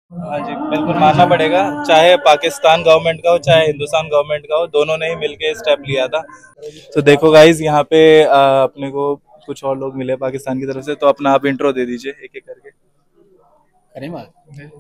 हाँ जी, बिल्कुल मानना पड़ेगा, चाहे पाकिस्तान गवर्नमेंट का हो चाहे हिंदुस्तान गवर्नमेंट का हो, दोनों ने ही मिलके स्टेप लिया था। तो देखो गाइज, यहाँ पे अपने को कुछ और लोग मिले पाकिस्तान की तरफ से, तो अपना आप इंट्रो दे दीजिए एक एक करके। करें बात।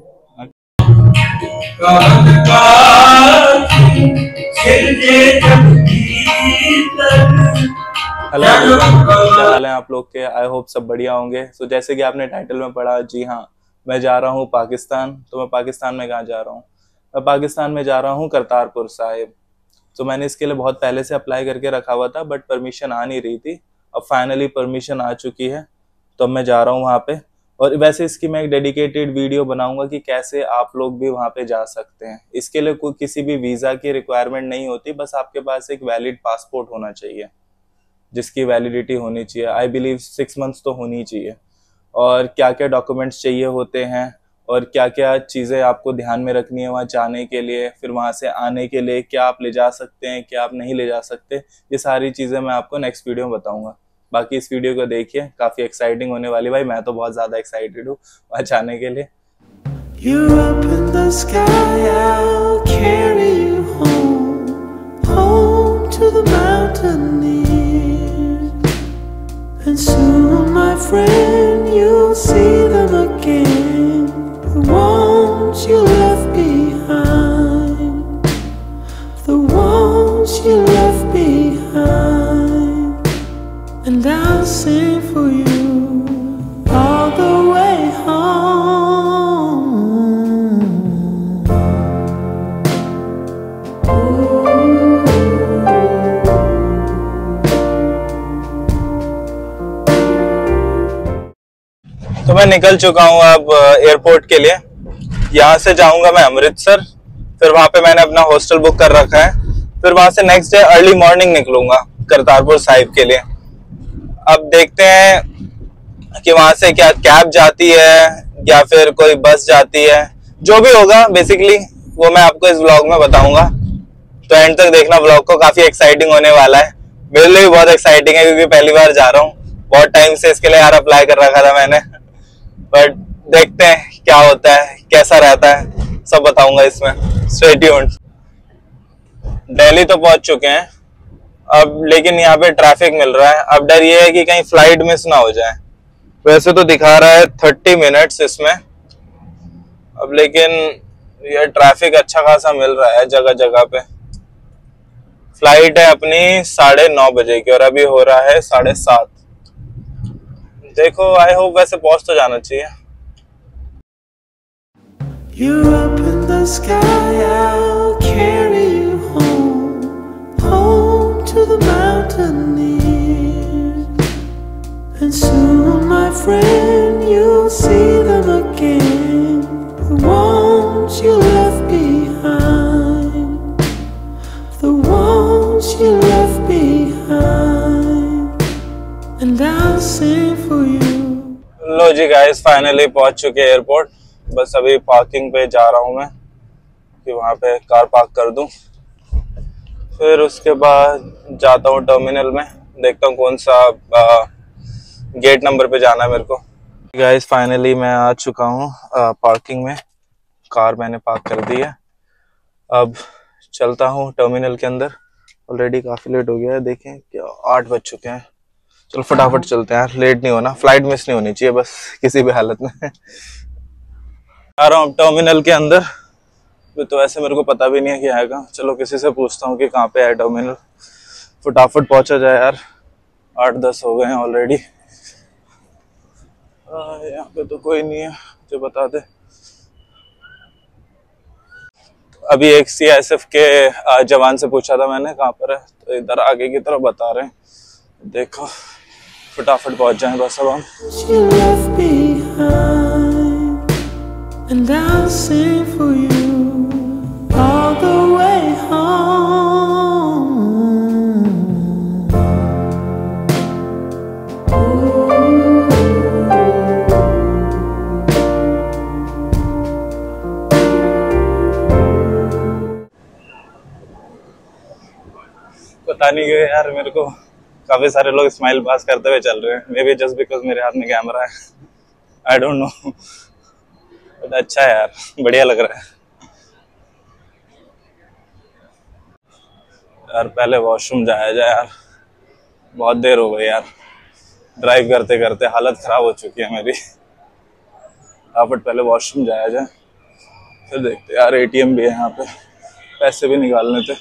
हेलो एवरीवन, क्या हाल है आप लोग के? आई होप सब बढ़िया होंगे। तो जैसे कि आपने टाइटल में पढ़ा, जी हाँ, मैं जा रहा हूँ पाकिस्तान। तो मैं पाकिस्तान में कहाँ जा रहा हूँ? मैं पाकिस्तान में जा रहा हूँ करतारपुर साहिब। तो मैंने इसके लिए बहुत पहले से अप्लाई करके रखा हुआ था, बट परमिशन आ नहीं रही थी। अब फाइनली परमिशन आ चुकी है, तो अब मैं जा रहा हूँ वहाँ पे। और वैसे इसकी मैं एक डेडिकेटेड वीडियो बनाऊंगा कि कैसे आप लोग भी वहाँ पे जा सकते हैं। इसके लिए कोई किसी भी वीज़ा की रिक्वायरमेंट नहीं होती, बस आपके पास एक वैलिड पासपोर्ट होना चाहिए, जिसकी वैलिडिटी होनी चाहिए, आई बिलीव 6 मंथ्स तो होनी चाहिए। और क्या क्या डॉक्यूमेंट्स चाहिए होते हैं और क्या क्या चीज़ें आपको ध्यान में रखनी है वहाँ जाने के लिए, फिर वहाँ से आने के लिए क्या आप ले जा सकते हैं, क्या आप नहीं ले जा सकते, ये सारी चीज़ें मैं आपको नेक्स्ट वीडियो में बताऊंगा। बाकी इस वीडियो को देखिए, काफ़ी एक्साइटिंग होने वाली। भाई मैं तो बहुत ज़्यादा एक्साइटेड हूँ वहाँ जाने के लिए। You're up in the sky, I'll carry you home, home to the mountaineers. And soon, my friend, you'll see them again, the ones you left behind, the ones you left behind. And I'll sing for you all the way home. तो मैं निकल चुका हूँ अब airport के लिए। यहाँ से जाऊंगा मैं अमृतसर, फिर वहाँ पे मैंने अपना हॉस्टल बुक कर रखा है। फिर वहाँ से नेक्स्ट डे अर्ली मॉर्निंग निकलूंगा करतारपुर साहिब के लिए। अब देखते हैं कि वहाँ से क्या कैब जाती है या फिर कोई बस जाती है। जो भी होगा बेसिकली वो मैं आपको इस व्लॉग में बताऊंगा, तो एंड तक देखना व्लॉग को। काफी एक्साइटिंग होने वाला है, मेरे लिए भी बहुत एक्साइटिंग है क्योंकि पहली बार जा रहा हूँ। बहुत टाइम से इसके लिए यार अप्लाई कर रखा था मैंने, बट देखते हैं क्या होता है, कैसा रहता है, सब बताऊंगा इसमें। Stay tuned. दिल्ली तो पहुंच चुके हैं अब, लेकिन यहाँ पे ट्रैफिक मिल रहा है। अब डर ये है कि कहीं फ्लाइट मिस ना हो जाए। वैसे तो दिखा रहा है 30 मिनट्स इसमें अब, लेकिन ये ट्रैफिक अच्छा खासा मिल रहा है जगह जगह पे। फ्लाइट है अपनी 9:30 बजे की और अभी हो रहा है 7:30। देखो, आई होप वैसे पहुंच तो जाना चाहिए। You're up in the sky, I'll carry you home, home to the mountaineers. And soon, my friend, you'll see them again, the ones you left behind, the ones you left behind. And I'll sing for you. लो जी guys, finally पहुंच चुके हैं airport. बस अभी parking पे जा रहा हूं मैं कि वहां पे कार पार्क कर दूं, फिर उसके बाद जाता हूं टर्मिनल में, देखता हूं कौन सा गेट नंबर पे जाना है मेरे को। गाइस फाइनली मैं आ चुका हूं पार्किंग में, कार मैंने पार्क कर दी है। अब चलता हूं टर्मिनल के अंदर। ऑलरेडी काफी लेट हो गया है, देखें क्या 8 बज चुके हैं। चलो फटाफट चलते हैं यार, लेट नहीं होना, फ्लाइट मिस नहीं होनी चाहिए बस किसी भी हालत में। आ रहा हूँ टर्मिनल के अंदर। तो ऐसे मेरे को पता भी नहीं है कि आएगा। चलो किसी से पूछता हूँ कि कहाँ पे है टर्मिनल, फटाफट पहुंचा जाए यार। 8-10 हो गए हैं ऑलरेडी। यहाँ पे तो कोई नहीं है जो बता दे। अभी एक CISF के जवान से पूछा था मैंने कहाँ पर है, तो इधर आगे की तरफ बता रहे हैं। देखो फटाफट पहुंच जाए बस अब हम। You left behind, and I'll sing for you all the way home. पता नहीं क्यों यार, मेरे को काफी सारे लोग स्माइल पास करते हुए चल रहे हैं। मे बी जस्ट बिकॉज मेरे हाथ में कैमरा है, आई डोंट नो। बट अच्छा है यार, बढ़िया लग रहा है यार। पहले वॉशरूम जाया जाए यार, बहुत देर हो गई यार, ड्राइव करते करते हालत खराब हो चुकी है मेरी। बट पहले वॉशरूम जाया जाए, फिर देखते यार। एटीएम भी है यहाँ पे, पैसे भी निकालने थे।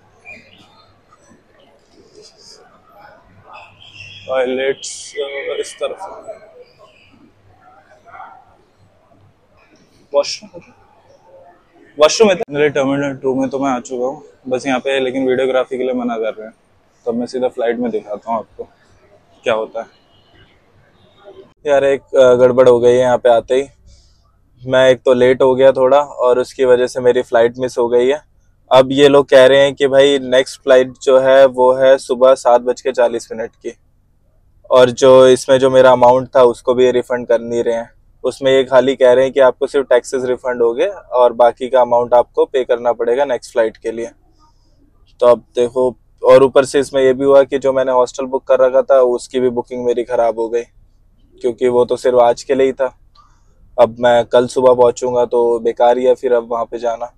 टॉयलेट्स इस तरफ, वॉशरूम है। मेरे टर्मिनल 2 में तो मैं आ चुका हूँ, बस यहाँ पे, लेकिन वीडियोग्राफी के लिए मना कर रहे हैं, तो मैं सीधा फ्लाइट में दिखाता हूँ आपको क्या होता है। यार एक गड़बड़ हो गई है यहाँ पे आते ही। मैं एक तो लेट हो गया थोड़ा, और उसकी वजह से मेरी फ्लाइट मिस हो गई है। अब ये लोग कह रहे हैं कि भाई नेक्स्ट फ्लाइट जो है वो है सुबह 7:40 की, और जो इसमें जो मेरा अमाउंट था उसको भी रिफंड कर नहीं रहे हैं। उसमें ये खाली कह रहे हैं कि आपको सिर्फ टैक्सेस रिफंड हो गए और बाकी का अमाउंट आपको पे करना पड़ेगा नेक्स्ट फ्लाइट के लिए। तो अब देखो, और ऊपर से इसमें ये भी हुआ कि जो मैंने हॉस्टल बुक कर रखा था उसकी भी बुकिंग मेरी खराब हो गई, क्योंकि वो तो सिर्फ आज के लिए ही था। अब मैं कल सुबह पहुंचूंगा तो बेकार ही है फिर अब वहां पे जाना।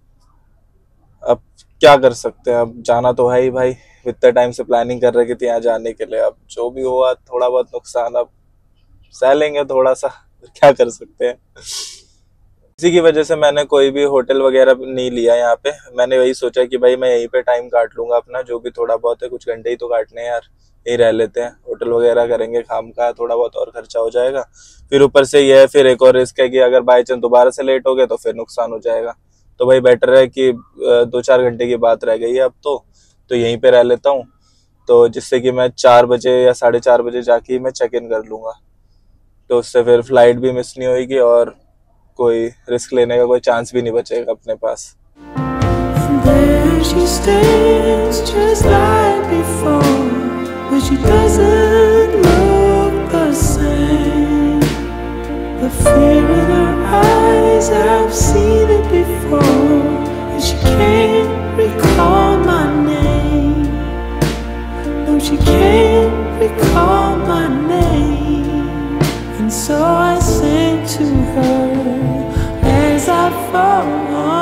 अब क्या कर सकते हैं, अब जाना तो है ही भाई। इतने टाइम से प्लानिंग कर रहे थे यहाँ जाने के लिए, अब जो भी हुआ थोड़ा बहुत नुकसान अब सह लेंगे थोड़ा सा, क्या कर सकते हैं। इसी की वजह से मैंने कोई भी होटल वगैरह नहीं लिया यहाँ पे। मैंने वही सोचा कि भाई मैं यहीं पे टाइम काट लूंगा अपना, जो भी थोड़ा बहुत है, कुछ घंटे ही तो काटने हैं यार, यहीं रह लेते हैं। होटल वगैरह करेंगे खाम का, थोड़ा बहुत और खर्चा हो जाएगा। फिर ऊपर से ये है, फिर एक और रिस्क है कि अगर बाई चांस दोबारा से लेट हो गए तो फिर नुकसान हो जाएगा। तो भाई बेटर है कि 2-4 घंटे की बात रह गई है अब तो यहीं पे रह लेता हूँ, तो जिससे कि मैं 4 बजे या 4:30 बजे जाके मैं चेक इन कर लूंगा। तो उससे फिर फ्लाइट भी मिस नहीं होगी और कोई रिस्क लेने का कोई चांस भी नहीं बचेगा अपने पास। And there she stands just like before, but she doesn't look the same. The fear in her eyes, I've seen it before, and she can't recall my name. No, she can't recall my name. And so I sing to her as I fall.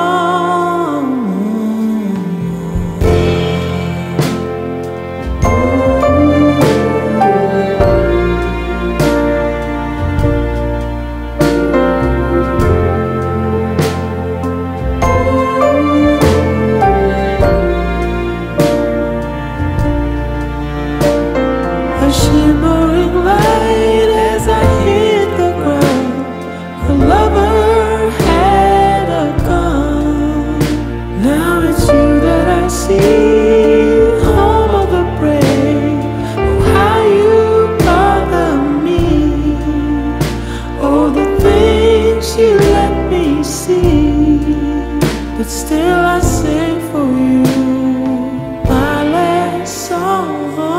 A shimmering light as I hit the ground. The lover had a gun. Now it's you that I see, home of the brave. Oh, how you bother me. Oh, the things you let me see. But still I sing for you my last song.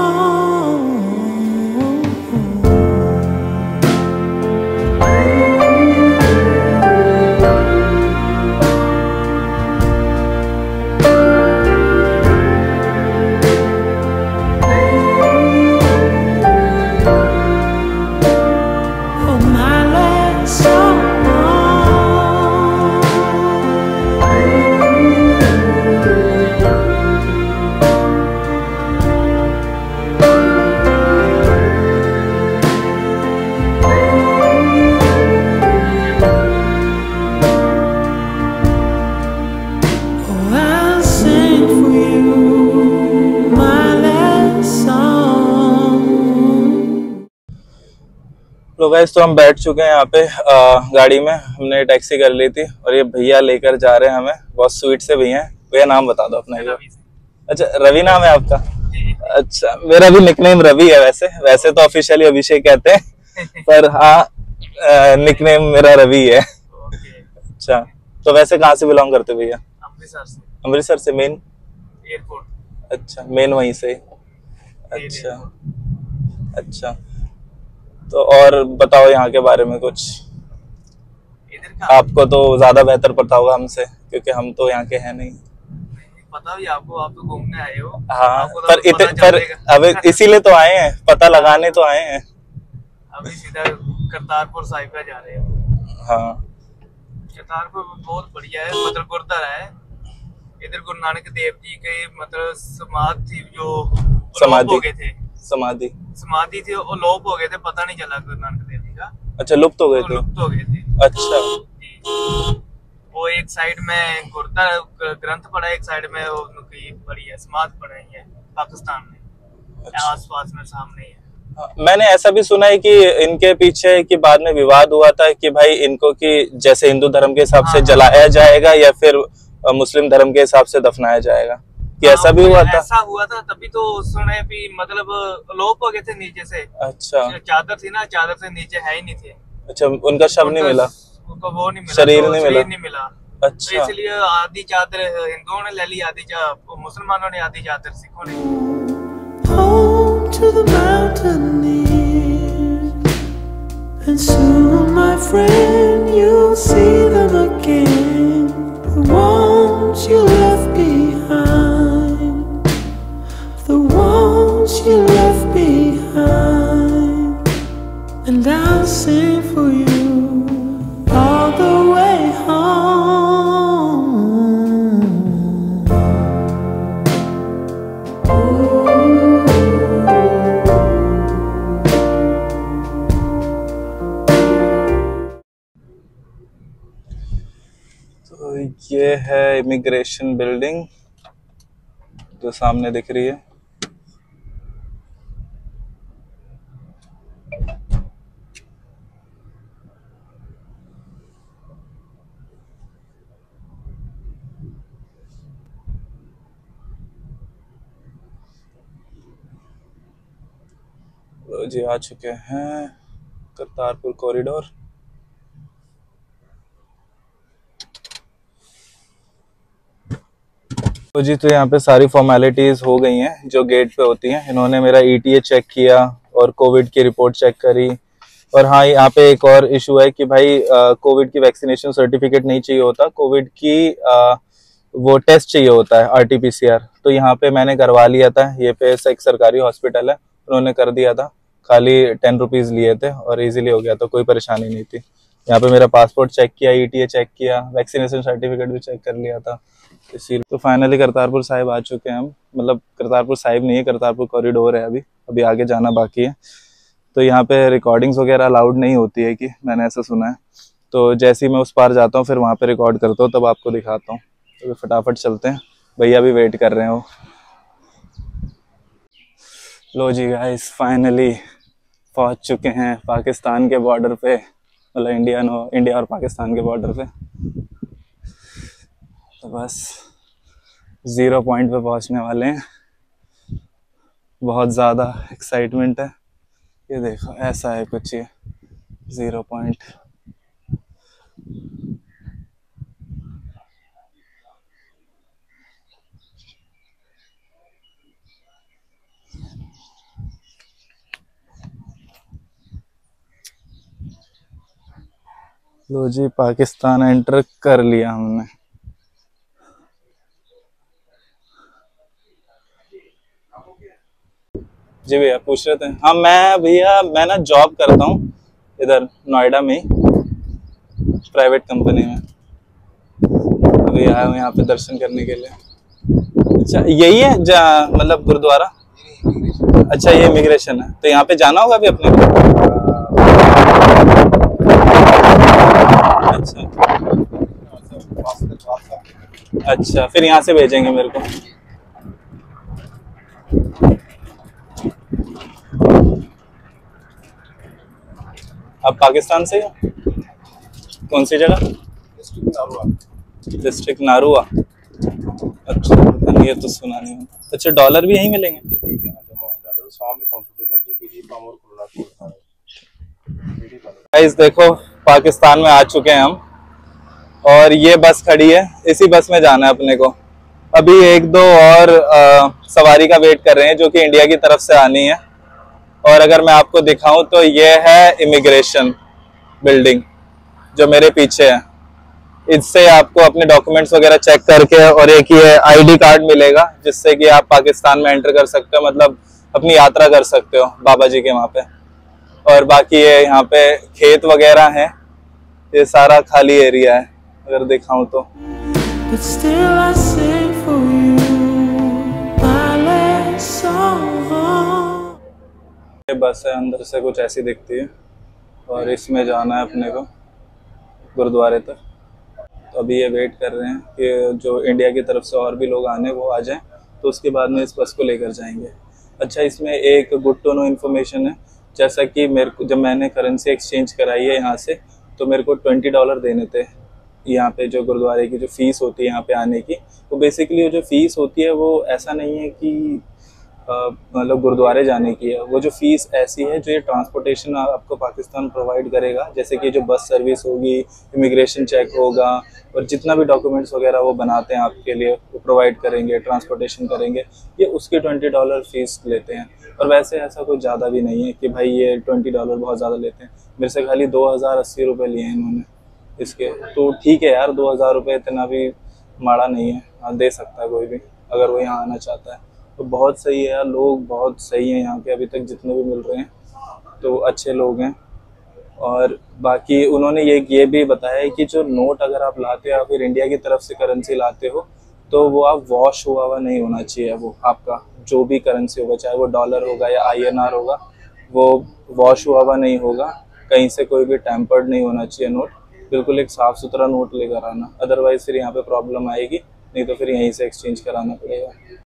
तो guys, तो हम बैठ चुके हैं यहाँ पे गाड़ी में। हमने टैक्सी कर ली थी और ये भैया लेकर जा रहे हैं हमें, बहुत स्वीट से भैया। भैया नाम बता दो अपना। अच्छा, रवि नाम है आपका? अच्छा, मेरा भी निकनेम रवि है। वैसे तो ऑफिशियली अभिषेक कहते हैं, पर हाँ निकनेम मेरा रवि है। अच्छा, तो वैसे कहाँ से बिलोंग करते भैया? अमृतसर से। अमृतसर से मेन एयरपोर्ट। अच्छा, मेन वहीं से। अच्छा अच्छा, तो और बताओ यहाँ के बारे में कुछ। इधर का आपको तो ज्यादा बेहतर पता होगा हमसे, क्योंकि हम तो यहाँ के हैं नहीं। पता भी आपको, आप तो घूमने आए हो। हाँ, आपको तो पर पता पर चलेगा। अब इसीलिए तो आए हैं, पता लगाने तो आए हैं। अभी सीधा करतारपुर साहिब का जा रहे हो। हाँ, करतारपुर बहुत बढ़िया है, मतलब गुरुद्वारा है। इधर गुरु नानक देव जी के मतलब समाधि जो समाधि हो गए थे, समाधि थी वो लोप हो गए थे, पता नहीं चला गुरु नानक देव जी का। अच्छा, लुप्त हो गए थे। लुप्त हो गए थे। अच्छा जी। वो एक साइड में गुरुद्वारा ग्रंथ पड़ा है, एक साइड में वो उनकी बड़ी है समाधि पड़ी है पाकिस्तान में। अच्छा। आसपास में सामने ही है। मैंने ऐसा भी सुना है कि इनके पीछे कि बाद में विवाद हुआ था कि भाई इनको कि जैसे हिंदू धर्म के हिसाब से जलाया जाएगा या फिर मुस्लिम धर्म के हिसाब से दफनाया जाएगा, कि ऐसा भी हुआ था। ऐसा हुआ था, तभी तो सुने भी मतलब लोप हो गए थे नीचे से। अच्छा, चादर थी ना, चादर से नीचे है ही नहीं थे। अच्छा, उनका शव नहीं मिला, उनको वो नहीं मिला, शरीर तो नहीं मिला। अच्छा, तो इसलिए आधी चादर हिंदुओं ने ले ली, आधी मुसलमानों ने, आधी चादर सिखों ने। Home to the mountaineers, and soon, my friend, you'll see them again. The ones you left behind, the ones you left behind, and I'll sing for you all the way home. तो ये है immigration building जो सामने दिख रही है। तो जी आ चुके हैं करतारपुर कॉरिडोर। तो जी, तो यहाँ पे सारी फॉर्मेलिटीज हो गई हैं जो गेट पे होती हैं। इन्होंने मेरा ETA चेक किया और कोविड की रिपोर्ट चेक करी। और हाँ, यहाँ पे एक और इशू है कि भाई कोविड की वैक्सीनेशन सर्टिफिकेट नहीं चाहिए होता, कोविड की वो टेस्ट चाहिए होता है RT-PCR। तो यहाँ पे मैंने करवा लिया था, ये पे एक सरकारी हॉस्पिटल है, उन्होंने कर दिया था, खाली 10 रुपीज़ लिए थे और इजीली हो गया था, कोई परेशानी नहीं थी। यहाँ पे मेरा पासपोर्ट चेक किया, ETA चेक किया, वैक्सीनेशन सर्टिफिकेट भी चेक कर लिया था। इसीलिए तो फाइनली करतारपुर साहिब आ चुके हैं हम। मतलब करतारपुर साहिब नहीं है, करतारपुर कॉरिडोर है। अभी आगे जाना बाकी है। तो यहाँ पे रिकॉर्डिंग्स वगैरह अलाउड नहीं होती है, कि मैंने ऐसा सुना है। तो जैसे ही मैं उस पार जाता हूँ फिर वहाँ पे रिकॉर्ड करता हूँ, तब आपको दिखाता हूँ। तो फटाफट चलते हैं, भैया भी वेट कर रहे हैं वो। लो जी गाइस, फाइनली पहुँच चुके हैं पाकिस्तान के बॉर्डर पे, मतलब इंडिया और पाकिस्तान के बॉर्डर पे। तो बस 0 पॉइंट पे पहुंचने वाले हैं। बहुत ज़्यादा एक्साइटमेंट है। ये देखो, ऐसा है कुछ ये 0 पॉइंट। लो जी, पाकिस्तान एंटर कर लिया हमने। जी भैया पूछ रहे थे। हाँ मैं ना जॉब करता हूँ इधर नोएडा में, प्राइवेट कंपनी में। अभी आया हूँ यहाँ पे दर्शन करने के लिए। अच्छा, यही है मतलब गुरुद्वारा? अच्छा, ये इमिग्रेशन है, तो यहाँ पे जाना होगा अभी अपने को? अच्छा, फिर यहाँ से भेजेंगे मेरे को। आप पाकिस्तान से हो? कौन सी जगह? डिस्ट्रिक्ट नारुआ। अच्छा, ये तो सुना नहीं। अच्छा, डॉलर भी यहीं मिलेंगे? गाइस देखो, पाकिस्तान में आ चुके हैं हम और ये बस खड़ी है, इसी बस में जाना है अपने को। अभी 1-2 और सवारी का वेट कर रहे हैं जो कि इंडिया की तरफ से आनी है। और अगर मैं आपको दिखाऊं तो ये है इमिग्रेशन बिल्डिंग जो मेरे पीछे है। इससे आपको अपने डॉक्यूमेंट्स वगैरह चेक करके और एक ये ID कार्ड मिलेगा जिससे कि आप पाकिस्तान में एंटर कर सकते हो, मतलब अपनी यात्रा कर सकते हो बाबा जी के वहाँ पे। और बाकी ये यहाँ पे खेत वगैरह हैं, ये सारा खाली एरिया है। अगर दिखाऊं तो। but still I sing for you my last song. ये बस है, अंदर से कुछ ऐसी दिखती है और इसमें जाना है अपने को गुरुद्वारे तक। तो अभी ये वेट कर रहे हैं कि जो इंडिया की तरफ से और भी लोग आने वो आ जाएं, तो उसके बाद में इस बस को लेकर जाएंगे। अच्छा, इसमें एक गुड टू नो इन्फॉर्मेशन है, जैसा कि मेरे को जब मैंने करेंसी एक्सचेंज कराई है यहाँ से, तो मेरे को $20 देने थे यहाँ पे। जो गुरुद्वारे की जो फीस होती है यहाँ पे आने की, तो बेसिकली वो जो फीस होती है वो ऐसा नहीं है कि मतलब गुरुद्वारे जाने की है। वो जो फीस ऐसी है जो ये ट्रांसपोर्टेशन आपको पाकिस्तान प्रोवाइड करेगा, जैसे कि जो बस सर्विस होगी, इमिग्रेशन चेक होगा और जितना भी डॉक्यूमेंट्स वगैरह वो बनाते हैं आपके लिए वो प्रोवाइड करेंगे, ट्रांसपोर्टेशन करेंगे, ये उसके $20 फीस लेते हैं। और वैसे ऐसा कुछ ज़्यादा भी नहीं है कि भाई ये $20 बहुत ज़्यादा लेते हैं। मेरे से खाली 2080 रुपये लिए हैं इन्होंने इसके। तो ठीक है यार, 2000 रुपये इतना भी माड़ा नहीं है, हाँ दे सकता है कोई भी अगर वो यहाँ आना चाहता है। तो बहुत सही है यार, लोग बहुत सही हैं यहाँ के, अभी तक जितने भी मिल रहे हैं तो अच्छे लोग हैं। और बाकी उन्होंने ये भी बताया है कि जो नोट अगर आप लाते हो या फिर इंडिया की तरफ से करेंसी लाते हो, तो वो आप वॉश हुआ हुआ नहीं होना चाहिए। वो आपका जो भी करेंसी होगा, चाहे वो डॉलर होगा या INR होगा, वो वॉश हुआ हुआ नहीं होगा, कहीं से कोई भी टैम्पर्ड नहीं होना चाहिए नोट। बिल्कुल एक साफ़ सुथरा नोट लेकर आना, अदरवाइज़ फिर यहाँ पे प्रॉब्लम आएगी, नहीं तो फिर यहीं से एक्सचेंज कराना पड़ेगा।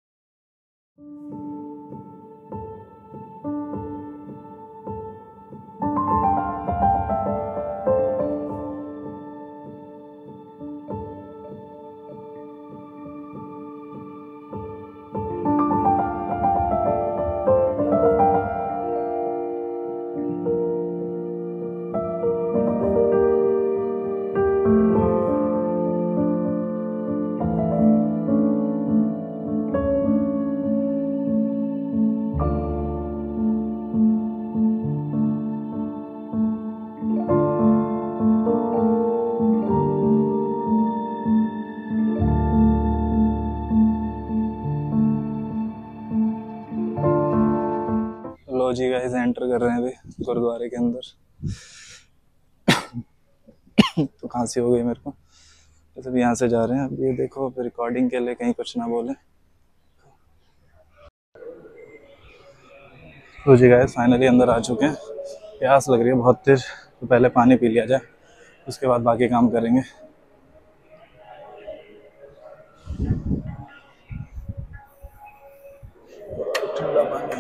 लो जी गाइस, एंटर कर रहे हैं अभी गुरुद्वारे के अंदर। तो खांसी हो गई मेरे को, तो सब यहाँ से जा रहे हैं। अब ये देखो रिकॉर्डिंग के लिए कहीं कुछ ना बोले। लो जी गाइस, फाइनली अंदर आ चुके हैं। प्यास लग रही है बहुत तेज, तो पहले पानी पी लिया जाए, उसके बाद बाकी काम करेंगे। ठंडा पानी।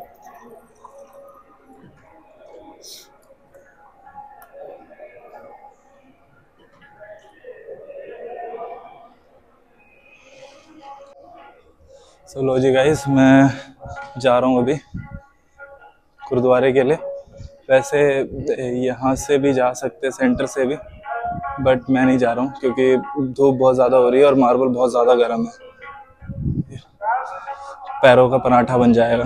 लो जी गाइस, मैं जा रहा हूँ अभी गुरुद्वारे के लिए। वैसे यहाँ से भी जा सकते, सेंटर से भी, बट मैं नहीं जा रहा हूँ क्योंकि धूप बहुत ज़्यादा हो रही है और मार्बल बहुत ज़्यादा गर्म है, पैरों का पराठा बन जाएगा।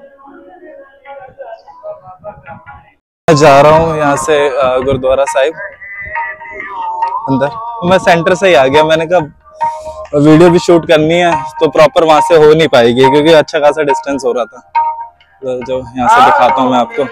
मैं जा रहा हूँ यहाँ से गुरुद्वारा साहिब अंदर। मैं सेंटर से ही आ गया, मैंने कहा वीडियो भी शूट करनी है तो प्रॉपर वहां से हो नहीं पाएगी क्योंकि अच्छा खासा डिस्टेंस हो रहा था। तो जो यहाँ से दिखाता हूँ मैं आपको।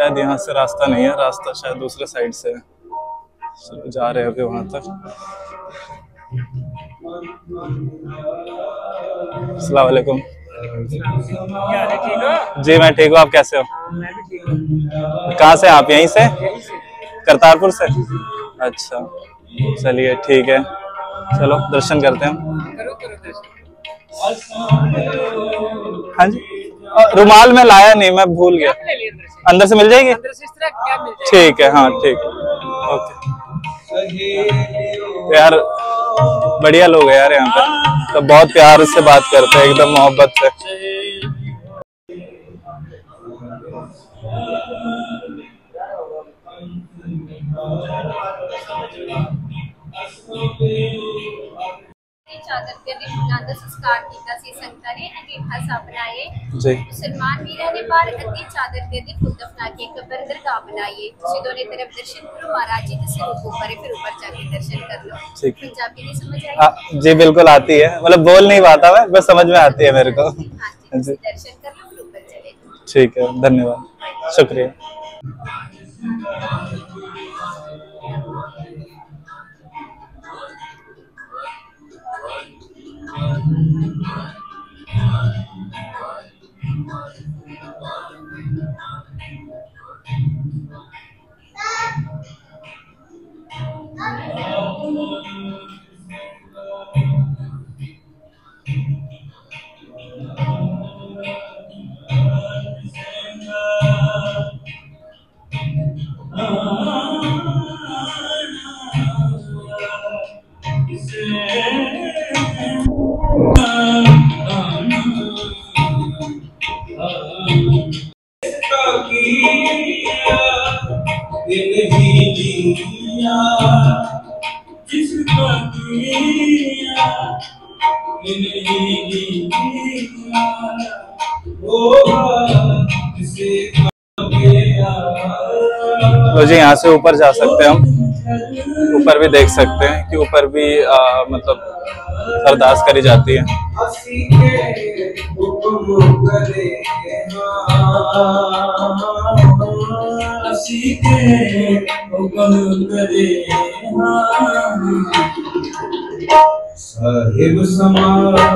शायद यहाँ से रास्ता नहीं है, रास्ता शायद दूसरे साइड से है। चलो जा रहे हैं अभी वहां तक। अस्सलाम वालेकुम। जी मैं ठीक हूँ, आप कैसे हो? कहाँ से आप? यहीं से? करतारपुर से? अच्छा चलिए ठीक है, चलो दर्शन करते हैं। हाँ जी, रुमाल में लाया नहीं, मैं भूल गया। अंदर से मिल जाएगी? ठीक है, हाँ ठीक है, ओके। तो यार बढ़िया लोग है यार यहाँ पे, तो बहुत प्यार से बात करते हैं, एकदम मोहब्बत से। ਚਾਦਰ ਤੇ ਦੇ ਫੁੱਲਾਂ ਦਾ ਸੰਸਕਾਰ ਕੀਤਾ ਸੀ ਸੰਗਤਾਂ ਨੇ ਅੰਗੀਠਾ ਸਾਹਿਬ ਬਣਾਏ जी मुसलमान वीरों ने बाहर अद्धी चादर दे फुल दफना के कब्र दरगाह बनाई है। दोनों तरफ दर्शन करो महाराज जी से ऊपर है, फिर ऊपर जाके दर्शन कर लो। ठीक। पंजाबी नहीं समझ आई? जी बिल्कुल आती है, मतलब बोल नहीं पाता मैं, बस समझ में आती है मेरे को। हाँ जी, दर्शन कर लो फिर ऊपर चले जाओ। ठीक है, धन्यवाद, शुक्रिया। तो जी यहाँ से ऊपर जा सकते हैं हम, ऊपर भी देख सकते हैं कि ऊपर भी मतलब अरदास करी जाती है। साहिब समा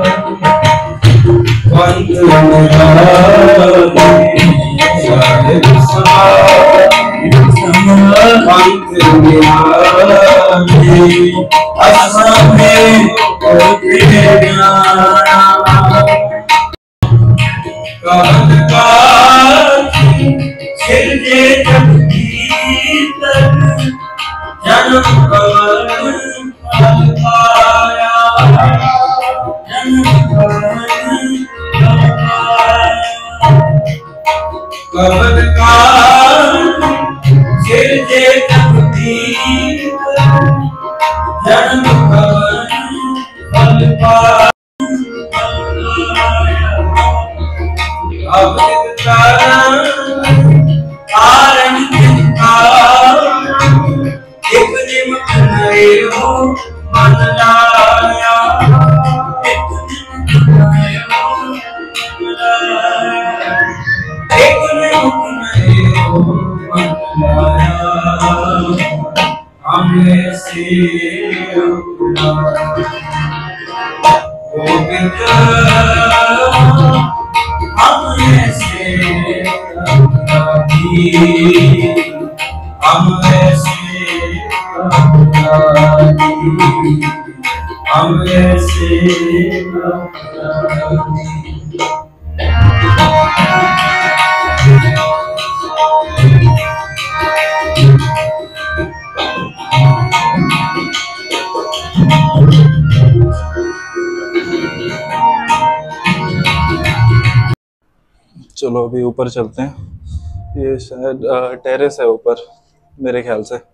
चलो अभी ऊपर चलते हैं, ये शायद टेरेस है ऊपर मेरे ख्याल से।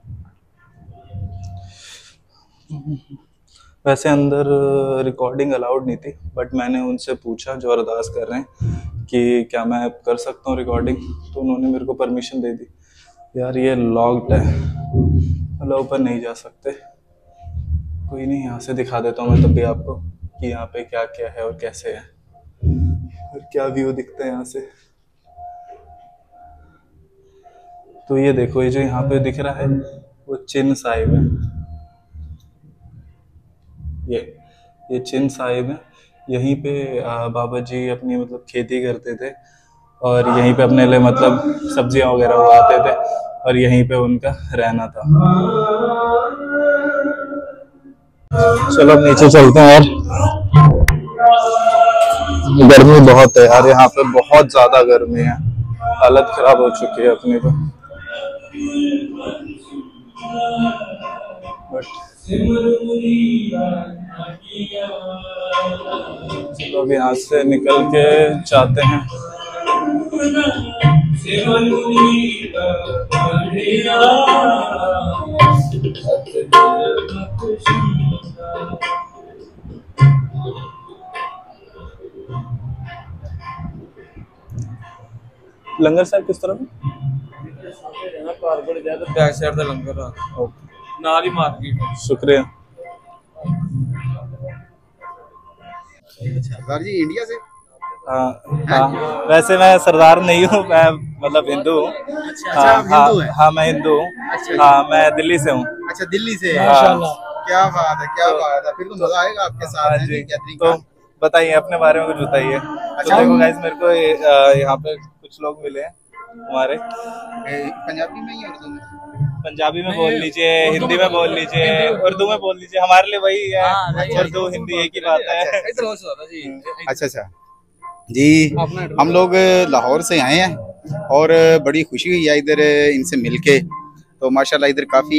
वैसे अंदर रिकॉर्डिंग अलाउड नहीं थी, बट मैंने उनसे पूछा जो अरदास कर रहे हैं कि क्या मैं कर सकता हूँ रिकॉर्डिंग, तो उन्होंने मेरे को परमिशन दे दी। यार ये लॉक्ड है, मतलब ऊपर नहीं जा सकते। कोई नहीं, यहाँ से दिखा देता हूँ मैं तब भी आपको कि यहाँ पे क्या क्या है और कैसे है और क्या व्यू दिखता है यहाँ से। तो ये देखो, ये जो यहाँ पे दिख रहा है वो चिन साहिब है। ये चिन साहिब है। यहीं पे बाबा जी अपनी मतलब खेती करते थे और यहीं पे अपने लिए मतलब सब्जियां वगैरह उगाते थे और यहीं पे उनका रहना था। चलो अब नीचे चलते हैं यार, गर्मी बहुत है यार, यहाँ पे बहुत ज्यादा गर्मी है, हालत खराब हो चुकी है अपनी तो। चलो अब यहाँ से निकल के जाते हैं। लंगर साहब किस तरफ बैक साइड दा लंगर आ नाल ही मार्केट। शुक्रिया। सरदार जी इंडिया से? हाँ, वैसे मैं सरदार नहीं हूँ, मैं मतलब हिंदू हूँ। हाँ मैं हिंदू हूँ। हाँ मैं दिल्ली से हूँ। अच्छा दिल्ली से। माशाल्लाह। क्या बात है, क्या बात है, फिर तो मजा आएगा आपके साथ। हाँ जी, तो बताइए अपने बारे में कुछ बताइए। तो देखो गाइस, मेरे को यहाँ पे कुछ लोग मिले हैं हमारे। पंजाबी में ही उर्दू में? पंजाबी में बोल लीजिए, हिंदी में बोल लीजिए, उर्दू में बोल लीजिए, हमारे लिए वही है, उर्दू हिंदी एक ही बात है। अच्छा अच्छा जी, हम लोग लाहौर से आए हैं और बड़ी खुशी हुई है इधर इनसे मिलके। तो माशाल्लाह इधर काफ़ी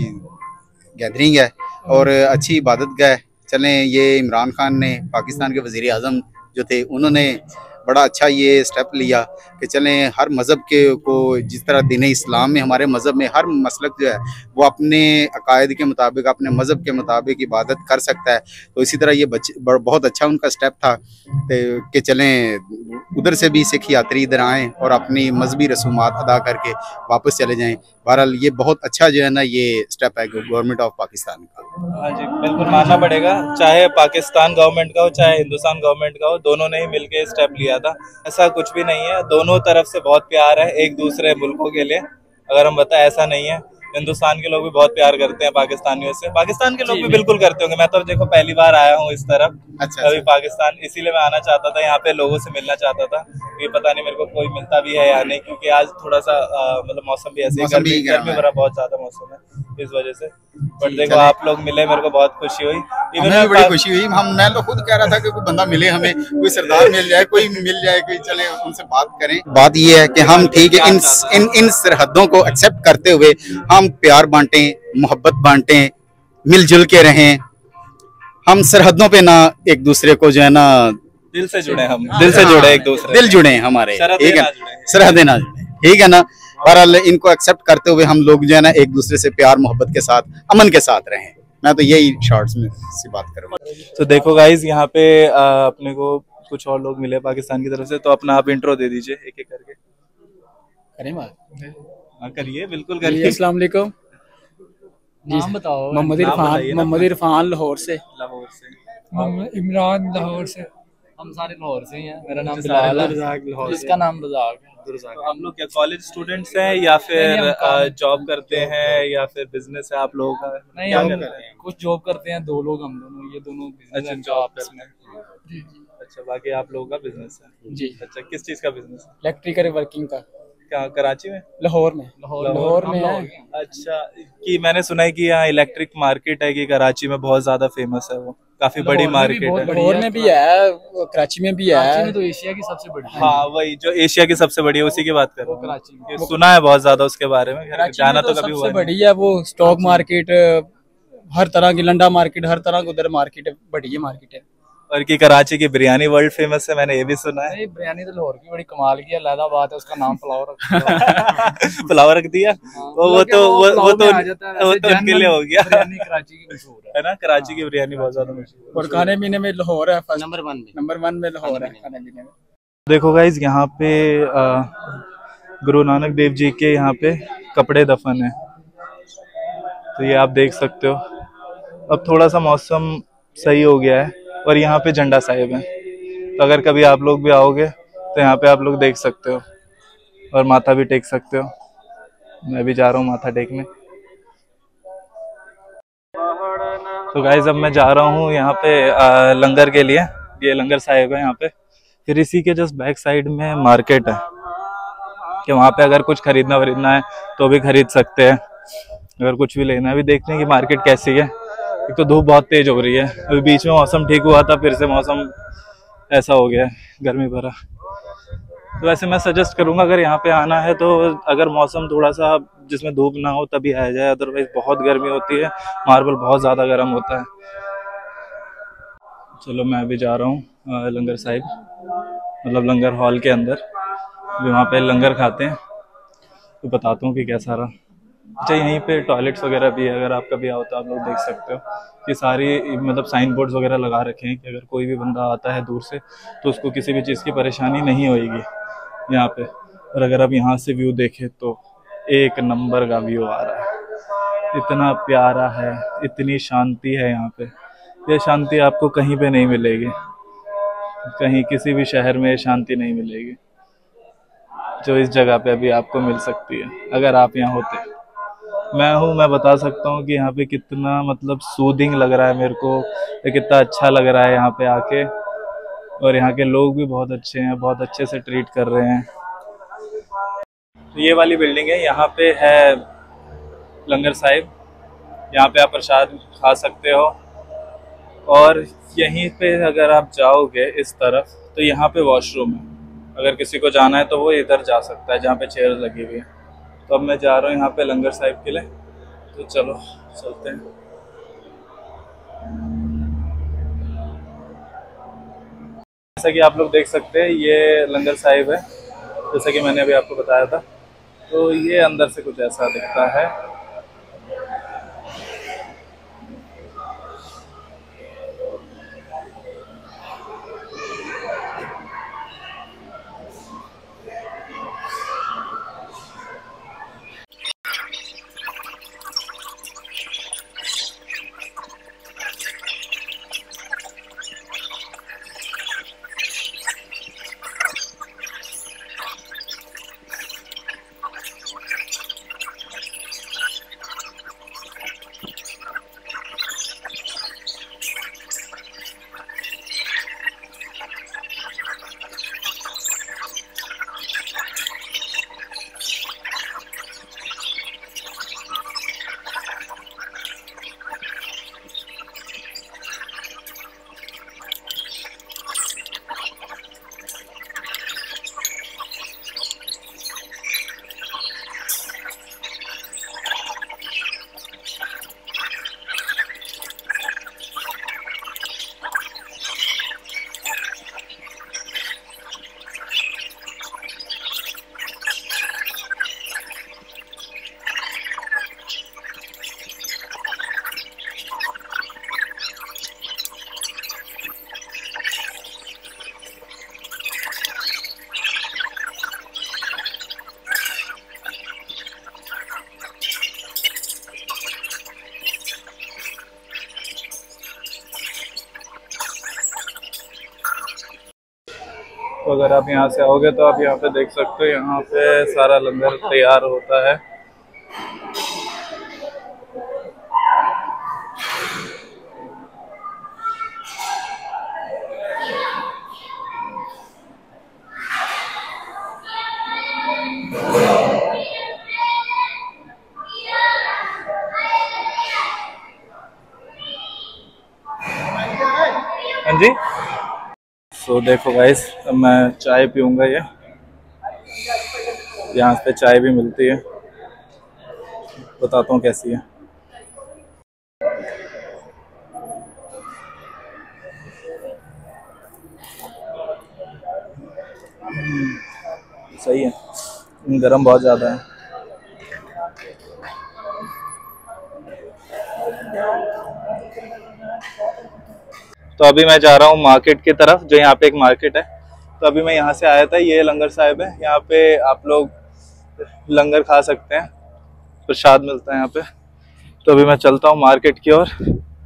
गैदरिंग है और अच्छी इबादत गाह है। चलें, ये इमरान खान ने, पाकिस्तान के वज़ीर आज़म जो थे, उन्होंने बड़ा अच्छा ये स्टेप लिया कि चलें हर मज़हब के को, जिस तरह दीन इस्लाम में हमारे मज़हब में हर मसलक जो है वो अपने अकायद के मुताबिक, अपने मज़हब के मुताबिक इबादत कर सकता है। तो इसी तरह ये बहुत अच्छा उनका स्टेप था कि चलें उधर से भी सिख यात्री इधर आएँ और अपनी मजहबी रसूमात अदा करके वापस चले जाएँ। बहरहाल ये बहुत अच्छा जो है ना ये स्टेप है गवर्नमेंट ऑफ पाकिस्तान का। हाँ जी, बिल्कुल मानना पड़ेगा, चाहे पाकिस्तान गवर्नमेंट का हो चाहे हिंदुस्तान गवर्नमेंट का हो, दोनों ने ही मिलके स्टेप लिया था। ऐसा कुछ भी नहीं है, दोनों तरफ से बहुत प्यार है एक दूसरे मुल्कों के लिए। अगर हम बताएं ऐसा नहीं है, हिंदुस्तान के लोग भी बहुत प्यार करते हैं पाकिस्तानियों से, पाकिस्तान के लोग भी बिल्कुल करते होंगे। मैं तो देखो पहली बार आया हूँ इस तरफ, अभी पाकिस्तान, इसीलिए मैं आना चाहता था, यहाँ पे लोगों से मिलना चाहता था। ये पता नहीं मेरे को कोई मिलता भी है या नहीं, क्योंकि आज थोड़ा सा मतलब मौसम भी ऐसे, गर्मी भरा बहुत ज्यादा मौसम है इस वजह से। बट देखो आप लोग मिले, मेरे को बहुत खुशी हुई। हमें भी बड़ी खुशी हुई। मैं तो खुद कह रहा था कि कोई बंदा मिले, हमें कोई सरदार मिल जाए, कोई मिल जाए, कोई चले उनसे बात करें। बात ये है कि हम ठीक है इन सरहदों को एक्सेप्ट करते हुए हम प्यार बांटें, मोहब्बत बांटें, मिलजुल के रहें। हम सरहदों पे ना एक दूसरे को जो है ना दिल से जुड़े, हम दिल से जुड़े एक दूसरे, दिल जुड़े हमारे, ठीक है, सरहदें ना जुड़े, ठीक है ना। बहरहाल इनको एक्सेप्ट करते हुए हम लोग जो है ना एक दूसरे से प्यार मोहब्बत के साथ, अमन के साथ रहें। मैं तो यही शॉर्ट्स में सी बात करूँगा। तो देखो गाइज, यहाँ पे अपने को कुछ और लोग मिले पाकिस्तान की तरफ से, तो अपना आप इंट्रो दे दीजिए एक एक करके। हाँ करिए, बिल्कुल करिए। अस्सलाम वालेकुम। नाम बताओ। मोहम्मद इरफान लाहौर से। मोहम्मद इमरान लाहौर से। हम सारे लाहौर से ही हैं। मेरा नाम बिलाल है, इसका नाम रज़ाक है। आप लोग क्या कॉलेज स्टूडेंट्स हैं या फिर जॉब करते हैं या फिर बिजनेस है आप लोगों का? नहीं, हम कुछ जॉब करते हैं, दो लोग हम दोनों, ये दोनों बिजनेस हैं जॉब करते हैं। जी। अच्छा, बाकी आप लोगों का बिजनेस है? जी। अच्छा, किस चीज का बिजनेस है? इलेक्ट्रिकल वर्किंग का। क्या कराची में? लाहौर में है। अच्छा, कि मैंने सुना है कि यहाँ इलेक्ट्रिक मार्केट है कि कराची में बहुत ज्यादा फेमस है, वो काफी बड़ी मार्केट है। लाहौर में भी है, कराची में भी है। तो एशिया की सबसे बड़ी। हाँ वही, जो एशिया की सबसे बड़ी है उसी की बात कर रहा हूँ। कराची में सुना है बहुत ज्यादा उसके बारे में, जाना तो कभी हुआ सबसे बड़ी है वो। स्टॉक मार्केट, हर तरह की लंडा मार्केट, हर तरह की उधर मार्केट बड़ी है, मार्केट है। और कि कराची की बिरयानी वर्ल्ड फेमस है, मैंने ये भी सुना है। बिरयानी तो लाहौर की बड़ी कमाल की है, अलग बात है, उसका नाम पुलाव रख पुलाव रख दिया। वो तो उनके लिए हो गया। कराची की मशहूर है ना, कराची की बिरयानी बहुत ज्यादा मशहूर है। और खाने पीने में लाहौर है नंबर 1 में लाहौर है खाने पीने में। देखो गाइज, यहाँ पे गुरु नानक देव जी के यहाँ पे कपड़े दफन है, तो ये आप देख सकते हो। अब थोड़ा सा मौसम सही हो गया है और यहाँ पे झंडा साहिब है, तो अगर कभी आप लोग भी आओगे तो यहाँ पे आप लोग देख सकते हो और माथा भी टेक सकते हो। मैं भी जा रहा हूँ माथा टेकने। तो गाइस अब मैं जा रहा हूँ यहाँ पे लंगर के लिए। ये लंगर साहिब है यहाँ पे। फिर इसी के जस्ट बैक साइड में मार्केट है कि वहाँ पे अगर कुछ खरीदना वरीदना है तो भी खरीद सकते हैं। अगर कुछ भी लेना है, अभी देखते हैं कि मार्केट कैसी है। एक तो धूप बहुत तेज हो रही है, अभी बीच में मौसम ठीक हुआ था, फिर से मौसम ऐसा हो गया है गर्मी भरा। तो वैसे मैं सजेस्ट करूंगा अगर यहाँ पे आना है तो अगर मौसम थोड़ा सा जिसमें धूप ना हो तभी आया जाए, अदरवाइज बहुत गर्मी होती है, मार्बल बहुत ज़्यादा गर्म होता है। चलो मैं अभी जा रहा हूँ लंगर साहिब, मतलब लंगर हॉल के अंदर। अभी वहाँ पे लंगर खाते हैं तो बताता हूँ कि कैसा रहा। अच्छा यहीं पे टॉयलेट्स वगैरह भी है, अगर आप कभी आओ तो आप लोग देख सकते हो कि सारी मतलब साइन बोर्ड्स वगैरह लगा रखे हैं कि अगर कोई भी बंदा आता है दूर से तो उसको किसी भी चीज़ की परेशानी नहीं होएगी यहाँ पे। और अगर आप यहाँ से व्यू देखें तो एक नंबर का व्यू आ रहा है, इतना प्यारा है, इतनी शांति है यहाँ पे। ये शांति आपको कहीं पे नहीं मिलेगी, कहीं किसी भी शहर में शांति नहीं मिलेगी जो इस जगह पे अभी आपको मिल सकती है अगर आप यहाँ होते। मैं बता सकता हूँ कि यहाँ पे कितना मतलब सूदिंग लग रहा है मेरे को, ये कितना अच्छा लग रहा है यहाँ पे आके। और यहाँ के लोग भी बहुत अच्छे हैं, बहुत अच्छे से ट्रीट कर रहे हैं। तो ये वाली बिल्डिंग है, यहाँ पे है लंगर साहिब, यहाँ पे आप प्रसाद खा सकते हो। और यहीं पे अगर आप जाओगे इस तरफ तो यहाँ पे वॉशरूम है, अगर किसी को जाना है तो वो इधर जा सकता है जहाँ पे चेयर लगी हुई है। तो अब मैं जा रहा हूँ यहाँ पे लंगर साहिब के लिए, तो चलो चलते हैं। जैसा कि आप लोग देख सकते हैं ये लंगर साहिब है, जैसा कि मैंने अभी आपको बताया था। तो ये अंदर से कुछ ऐसा दिखता है। तो अगर आप यहाँ से आओगे तो आप यहाँ पे देख सकते हो, यहाँ पे सारा लंगर तैयार होता है। हाँ जी। तो देखो गाइस, अब मैं चाय पीऊँगा। ये यहाँ पे चाय भी मिलती है, बताता हूँ कैसी है। सही है, गरम बहुत ज़्यादा है। तो अभी मैं जा रहा हूँ मार्केट की तरफ, जो यहाँ पे एक मार्केट है। तो अभी मैं यहाँ से आया था, ये लंगर साहिब है, यहाँ पे आप लोग लंगर खा सकते हैं, प्रसाद मिलता है यहाँ पे। तो अभी मैं चलता हूँ मार्केट की ओर।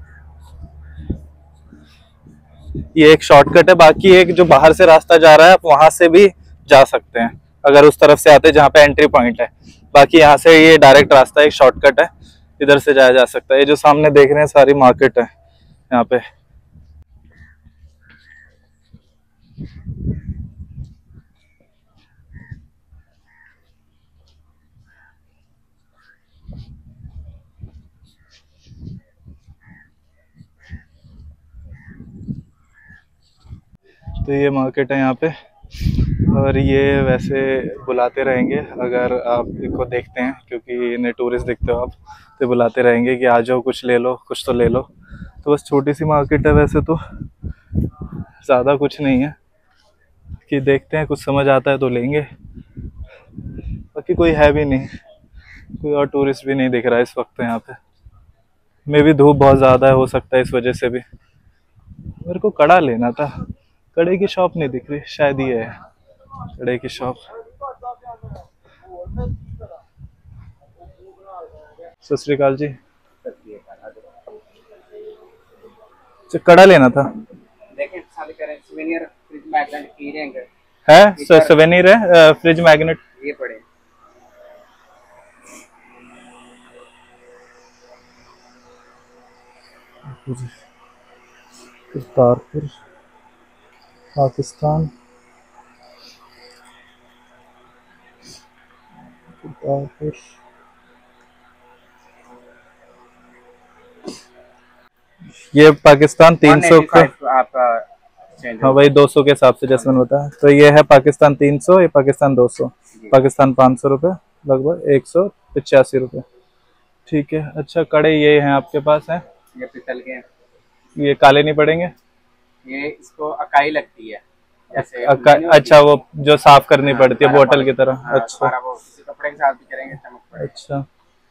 ये एक शॉर्टकट है, बाकी एक जो बाहर से रास्ता जा रहा है आप वहां से भी जा सकते हैं, अगर उस तरफ से आते हैं जहाँ पे एंट्री पॉइंट है। बाकी यहाँ से ये डायरेक्ट रास्ता है, एक शॉर्टकट है, इधर से जाया जा सकता है। ये जो सामने देख रहे हैं सारी मार्केट है यहाँ पे। तो ये मार्केट है यहाँ पे, और ये वैसे बुलाते रहेंगे अगर आप इनको देखते हैं, क्योंकि इन्हें टूरिस्ट दिखते हो आप, तो बुलाते रहेंगे कि आ जाओ कुछ ले लो, कुछ तो ले लो। तो बस छोटी सी मार्केट है, वैसे तो ज़्यादा कुछ नहीं है, कि देखते हैं कुछ समझ आता है तो लेंगे, बाकी कोई है भी नहीं, कोई और टूरिस्ट भी नहीं दिख रहा है इस वक्त यहाँ पे। मे भी धूप बहुत ज़्यादा है, हो सकता है इस वजह से भी। मेरे को कड़ा लेना था, कड़े की शॉप नहीं दिख रही, शायद ये है कड़े की शॉप। सत श्री अकाल जी। अच्छा, कड़ा लेना था। है सोवेनियर है, फ्रिज मैग्नेट ये पड़े। करतारपुर पाकिस्तान, करतारपुर। ये पाकिस्तान 300 का, आपका हाँ वही 200 के हिसाब से जैसे मैंने बताया। तो ये है पाकिस्तान 300, ये पाकिस्तान 200, पाकिस्तान 500 रुपये, लगभग 185 रुपये। ठीक है। अच्छा, कड़े ये हैं आपके पास हैं? ये पितल के हैं। ये काले नहीं पड़ेंगे? ये इसको अकाई लगती है जैसे अच्छा, वो जो साफ करनी पड़ती है बोतल की तरह। अच्छा, वो किसी कपड़े के साथ भी करेंगे चमक पड़ेगी। अच्छा,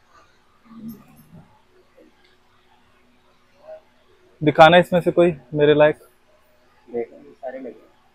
दिखाना इसमें से कोई मेरे लायक। सारे लगे।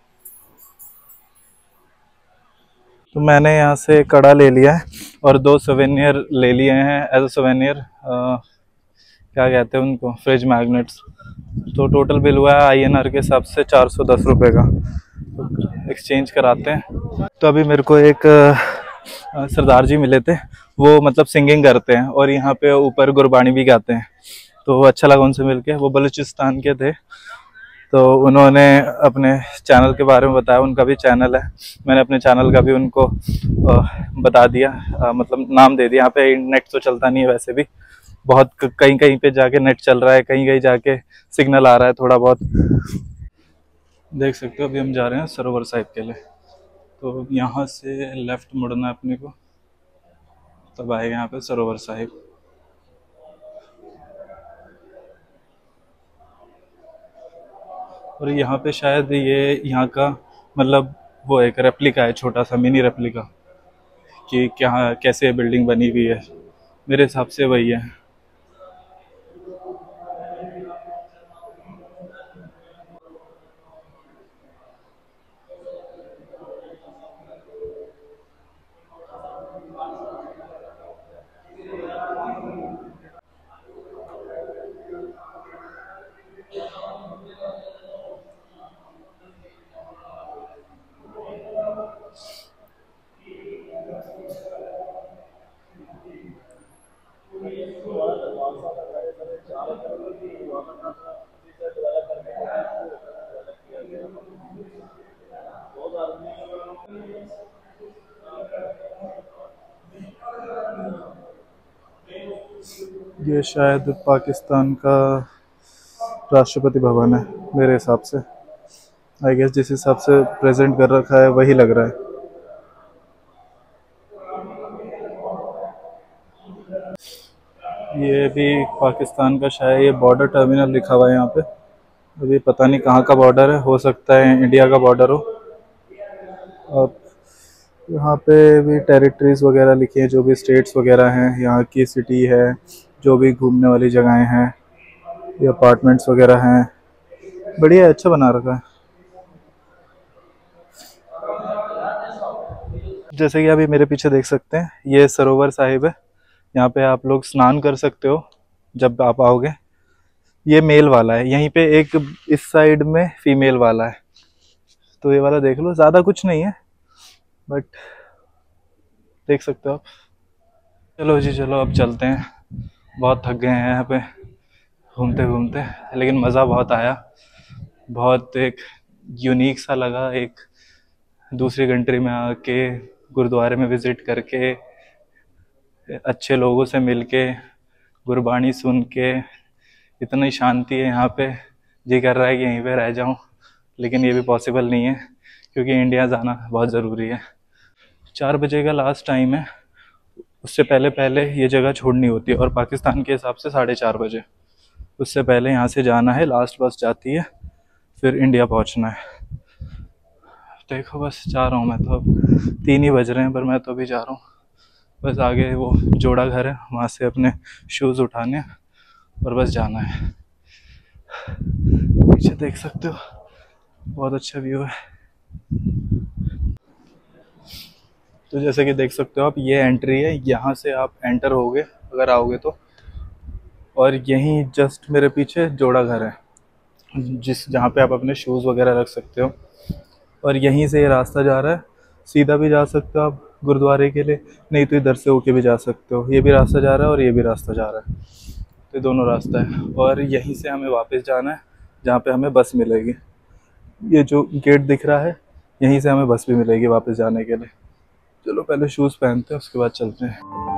तो मैंने यहाँ से कड़ा ले लिया है और 2 सोवेनियर ले लिए हैं एज अ सोवेनियर, क्या कहते हैं उनको, फ्रिज मैग्नेट्स। तो टोटल बिल हुआ है INR के हिसाब से 410 रुपये का। तो एक्सचेंज कराते हैं। तो अभी मेरे को एक सरदार जी मिले थे, वो मतलब सिंगिंग करते हैं और यहाँ पे ऊपर गुरबानी भी गाते हैं। तो अच्छा लगा उनसे मिलके। वो बलूचिस्तान के थे, तो उन्होंने अपने चैनल के बारे में बताया, उनका भी चैनल है। मैंने अपने चैनल का भी उनको बता दिया, मतलब नाम दे दिया। यहाँ पे नेट तो चलता नहीं है वैसे भी, बहुत कहीं कहीं पे जाके नेट चल रहा है, कहीं कहीं जाके सिग्नल आ रहा है थोड़ा बहुत। देख सकते हो अभी हम जा रहे हैं सरोवर साहिब के लिए। तो यहाँ से लेफ़्ट मुड़ना है अपने को, तब आएगा यहाँ पे सरोवर साहिब। और यहाँ पे शायद ये यहाँ का मतलब वो एक रेप्लिका है, छोटा सा मिनी रेप्लिका, कि क्या कैसे बिल्डिंग बनी हुई है, मेरे हिसाब से वही है। ये शायद पाकिस्तान का राष्ट्रपति भवन है मेरे हिसाब से। आई गेस जिस हिसाब से प्रेजेंट कर रखा है वही लग रहा है। ये भी पाकिस्तान का शायद, ये बॉर्डर टर्मिनल लिखा हुआ है यहाँ पे। अभी पता नहीं कहाँ का बॉर्डर है, हो सकता है इंडिया का बॉर्डर हो। अब यहाँ पे भी टेरिटरीज वगैरह लिखी हैं, जो भी स्टेट्स वगैरह हैं, यहाँ की सिटी है, जो भी घूमने वाली जगहें हैं, ये अपार्टमेंट्स वगैरह हैं। बढ़िया, अच्छा बना रखा है। जैसे कि अभी मेरे पीछे देख सकते हैं, ये सरोवर साहिब है। यहाँ पे आप लोग स्नान कर सकते हो जब आप आओगे। ये मेल वाला है, यहीं पे एक इस साइड में फीमेल वाला है। तो ये वाला देख लो, ज़्यादा कुछ नहीं है बट देख सकते हो आप। चलो जी चलो, अब चलते हैं। बहुत थक गए हैं यहाँ पे घूमते घूमते, लेकिन मज़ा बहुत आया। बहुत एक यूनिक सा लगा, एक दूसरी कंट्री में आके गुरुद्वारे में विज़िट करके, अच्छे लोगों से मिलके, गुरबाणी सुन के, इतनी शांति है यहाँ पे। जी कर रहा है कि यहीं पे रह जाऊँ, लेकिन ये भी पॉसिबल नहीं है क्योंकि इंडिया जाना बहुत ज़रूरी है। 4 बजे का लास्ट टाइम है, उससे पहले पहले ये जगह छोड़नी होती है, और पाकिस्तान के हिसाब से 4:30 बजे। उससे पहले यहाँ से जाना है, लास्ट बस जाती है, फिर इंडिया पहुँचना है। देखो बस जा रहा हूँ मैं तो, अब 3 ही बज रहे हैं, पर मैं तो अभी जा रहा हूँ। बस आगे वो जोड़ा घर है, वहाँ से अपने शूज़ उठाने और बस जाना है। पीछे देख सकते हो बहुत अच्छा व्यू है। तो जैसे कि देख सकते हो आप, ये एंट्री है, यहाँ से आप एंटर होगे अगर आओगे तो। और यहीं जस्ट मेरे पीछे जोड़ा घर है, जहाँ पे आप अपने शूज़ वगैरह रख सकते हो। और यहीं से ये रास्ता जा रहा है, सीधा भी जा सकते हो आप गुरुद्वारे के लिए, नहीं तो इधर से होके भी जा सकते हो। ये भी रास्ता जा रहा है और ये भी रास्ता जा रहा है, तो दोनों रास्ता है। और यहीं से हमें वापस जाना है, जहाँ पे हमें बस मिलेगी। ये जो गेट दिख रहा है, यहीं से हमें बस भी मिलेगी वापस जाने के लिए। चलो पहले शूज़ पहनते हैं, उसके बाद चलते हैं।